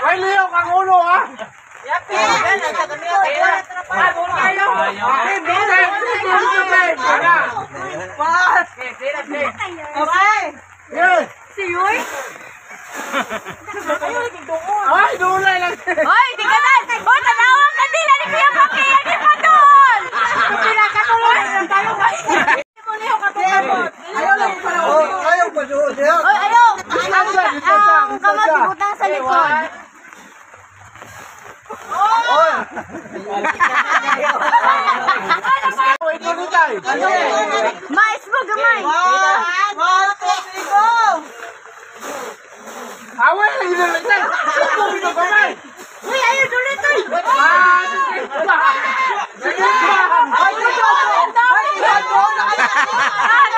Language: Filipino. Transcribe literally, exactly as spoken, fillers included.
May liyaw kang ulo, ha? Yapi, yan, nagsasabi ako. Ah, bulo kayo. Hindi, hindi. Pas. Okay. Yes. Si Yoy? Ayaw, nagdoon. Ay, dulay lang. Hoy, di ka na! Hoy, tanawang ka din! Ano kaya paki? Ano pa doon? Sila ka tuloy! Tayo ba? Ayaw ka tuloy! Ayaw lang pala. Ayaw pa doon. Hoy, ayaw! Ang kamot, ibutang sa likod. Oy! Oy, ito ni Tay. Mais mo, gamay! One, two, three, go! Away, ito ni Tay. Ito ito kamay. Uy, ayaw tuloy ito! Ah, sige ba? Sige ba? Ay, ito! Ay, ito! Ah,